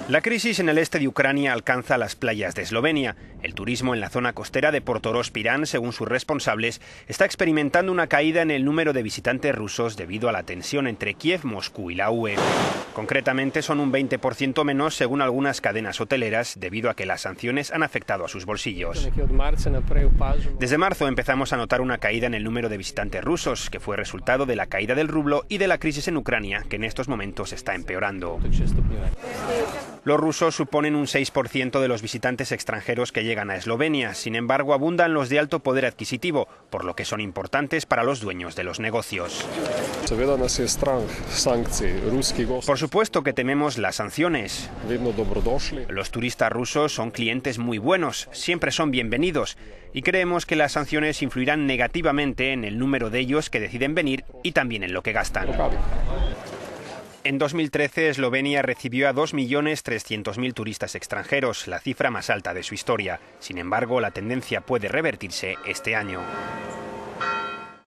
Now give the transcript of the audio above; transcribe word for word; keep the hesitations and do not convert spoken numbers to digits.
La crisis en el este de Ucrania alcanza las playas de Eslovenia. El turismo en la zona costera de Portorož-Pirán, según sus responsables, está experimentando una caída en el número de visitantes rusos debido a la tensión entre Kiev, Moscú y la U E. Concretamente son un veinte por ciento menos según algunas cadenas hoteleras, debido a que las sanciones han afectado a sus bolsillos. Desde marzo empezamos a notar una caída en el número de visitantes rusos, que fue resultado de la caída del rublo y de la crisis en Ucrania, que en estos momentos está empeorando. Los rusos suponen un seis por ciento de los visitantes extranjeros que llegan a Eslovenia. Sin embargo, abundan los de alto poder adquisitivo, por lo que son importantes para los dueños de los negocios. Por supuesto que tememos las sanciones. Los turistas rusos son clientes muy buenos, siempre son bienvenidos, y creemos que las sanciones influirán negativamente en el número de ellos que deciden venir y también en lo que gastan. En dos mil trece, Eslovenia recibió a dos millones trescientos mil turistas extranjeros, la cifra más alta de su historia. Sin embargo, la tendencia puede revertirse este año.